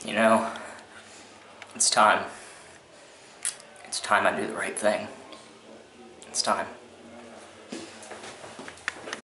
You know, it's time. It's time I do the right thing. It's time.